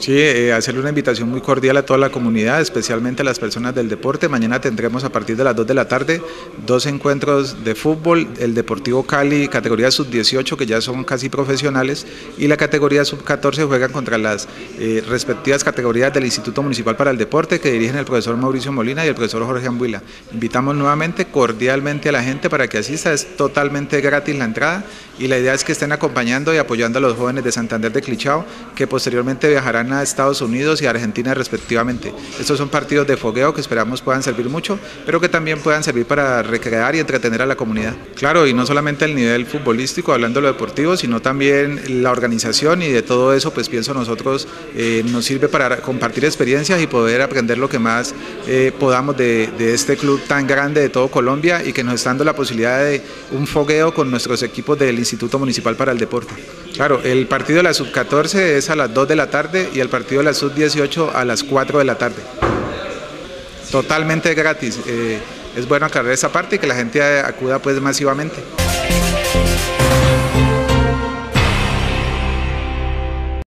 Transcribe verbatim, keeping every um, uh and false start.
Sí, eh, hacerle una invitación muy cordial a toda la comunidad, especialmente a las personas del deporte. Mañana tendremos a partir de las dos de la tarde dos encuentros de fútbol, el Deportivo Cali, categoría sub dieciocho, que ya son casi profesionales, y la categoría sub catorce juegan contra las eh, respectivas categorías del Instituto Municipal para el Deporte, que dirigen el profesor Mauricio Molina y el profesor Jorge Ambuila. Invitamos nuevamente cordialmente a la gente para que asista, es totalmente gratis la entrada, y la idea es que estén acompañando y apoyando a los jóvenes de Santander de Clichao, que posteriormente viajarán a Estados Unidos y a Argentina respectivamente. Estos son partidos de fogueo que esperamos puedan servir mucho, pero que también puedan servir para recrear y entretener a la comunidad. Claro, y no solamente el nivel futbolístico, hablando de lo deportivo, sino también la organización, y de todo eso pues pienso nosotros eh, nos sirve para compartir experiencias y poder aprender lo que más eh, podamos de, de este club tan grande de todo Colombia, y que nos está dando la posibilidad de un fogueo con nuestros equipos del Instituto Municipal para el Deporte. Claro, el partido de la sub catorce es a las dos de la tarde y el partido de la sub dieciocho a las cuatro de la tarde. Totalmente gratis. Eh, es bueno aclarar esa parte y que la gente acuda pues masivamente.